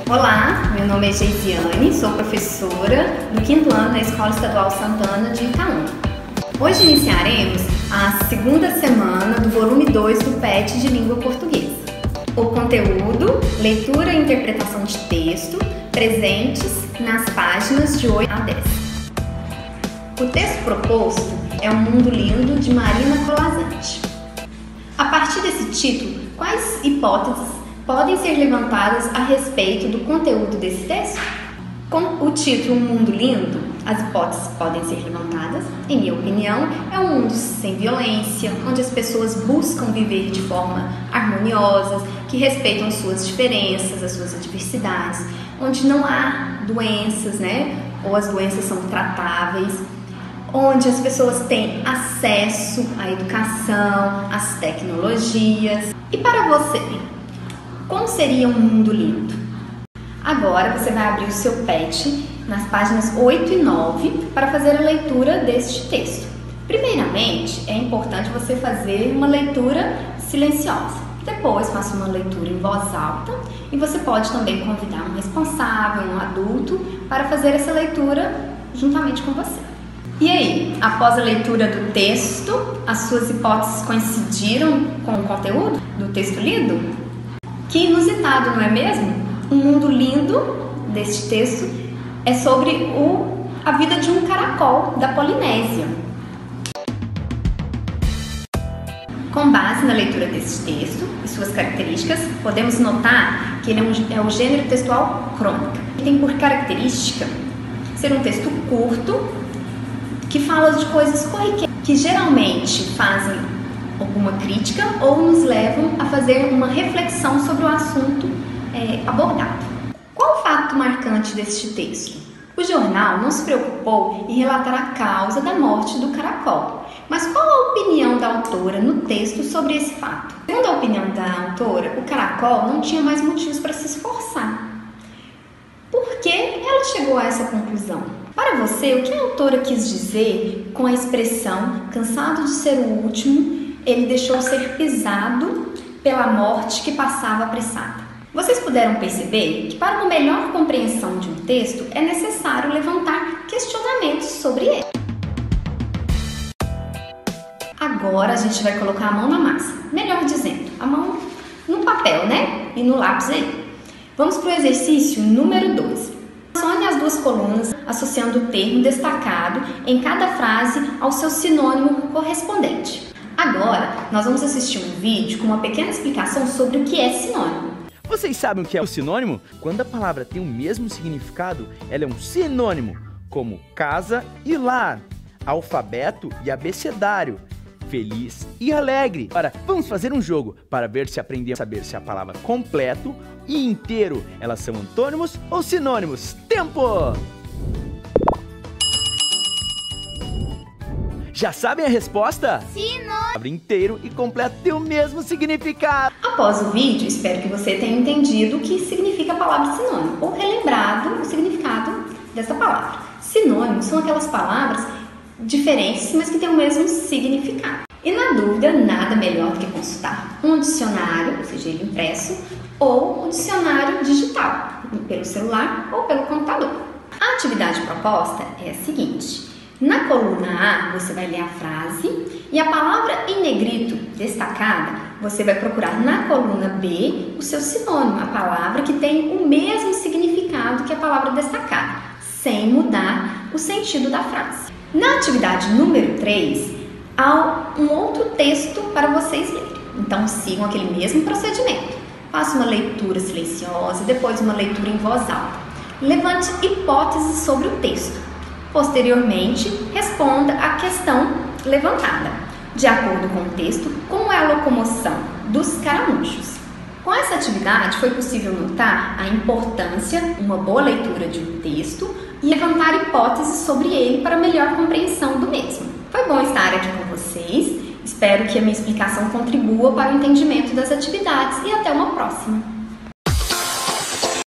Olá, meu nome é Geisiane, sou professora do 5º ano da Escola Estadual Santana de Itaúna. Hoje iniciaremos a segunda semana do volume 2 do PET de Língua Portuguesa. O conteúdo, leitura e interpretação de texto, presentes nas páginas de 8 a 10. O texto proposto é Um Mundo Lindo, de Marina Colasanti. A partir desse título, quais hipóteses podem ser levantadas a respeito do conteúdo desse texto? Com o título Um Mundo Lindo, as hipóteses podem ser levantadas, em minha opinião, é um mundo sem violência, onde as pessoas buscam viver de forma harmoniosa, que respeitam suas diferenças, as suas adversidades, onde não há doenças, ou as doenças são tratáveis, onde as pessoas têm acesso à educação, às tecnologias. E para você, como seria um mundo lindo? Agora você vai abrir o seu PET nas páginas 8 e 9 para fazer a leitura deste texto. Primeiramente, é importante você fazer uma leitura silenciosa. Depois, faça uma leitura em voz alta e você pode também convidar um responsável, um adulto, para fazer essa leitura juntamente com você. E aí, após a leitura do texto, as suas hipóteses coincidiram com o conteúdo do texto lido? Que inusitado, não é mesmo? Um mundo lindo deste texto é sobre a vida de um caracol da Polinésia. Com base na leitura desse texto e suas características, podemos notar que ele é o gênero textual crônica. Ele tem por característica ser um texto curto, que fala de coisas corriqueiras, que geralmente fazem alguma crítica ou nos levam a fazer uma reflexão sobre o assunto abordado. Qual o fato marcante deste texto? O jornal não se preocupou em relatar a causa da morte do caracol, mas qual a opinião da autora no texto sobre esse fato? Segundo a opinião da autora, o caracol não tinha mais motivos para se esforçar. Por que ela chegou a essa conclusão? Para você, o que a autora quis dizer com a expressão cansado de ser o último, ele deixou ser pisado pela morte que passava apressada? Vocês puderam perceber que para uma melhor compreensão de um texto é necessário levantar questionamentos sobre ele. Agora a gente vai colocar a mão na massa, melhor dizendo, a mão no papel, e no lápis aí. Vamos para o exercício número 12. Relacione as duas colunas associando o termo destacado em cada frase ao seu sinônimo correspondente. Agora, nós vamos assistir um vídeo com uma pequena explicação sobre o que é sinônimo. Vocês sabem o que é o sinônimo? Quando a palavra tem o mesmo significado, ela é um sinônimo, como casa e lar, alfabeto e abecedário, feliz e alegre. Agora, vamos fazer um jogo para ver se aprendemos a saber se a palavra completo e inteiro, elas são antônimos ou sinônimos. Tempo! Já sabem a resposta? Sinônimo. A palavra inteiro e completo tem o mesmo significado. Após o vídeo, espero que você tenha entendido o que significa a palavra sinônimo, ou relembrado o significado dessa palavra. Sinônimos são aquelas palavras diferentes, mas que têm o mesmo significado. E na dúvida, nada melhor do que consultar um dicionário, seja ele impresso, ou um dicionário digital, pelo celular ou pelo computador. A atividade proposta é a seguinte. Na coluna A, você vai ler a frase e a palavra em negrito destacada, você vai procurar na coluna B o seu sinônimo, a palavra que tem o mesmo significado que a palavra destacada, sem mudar o sentido da frase. Na atividade número 3, há um outro texto para vocês lerem. Então, sigam aquele mesmo procedimento. Faça uma leitura silenciosa, depois uma leitura em voz alta. Levante hipóteses sobre o texto. Posteriormente, responda a questão levantada. De acordo com o texto, como é a locomoção dos caramujos? Com essa atividade, foi possível notar a importância de uma boa leitura de um texto e levantar hipóteses sobre ele para melhor compreensão do mesmo. Foi bom estar aqui com vocês. Espero que a minha explicação contribua para o entendimento das atividades e até uma próxima.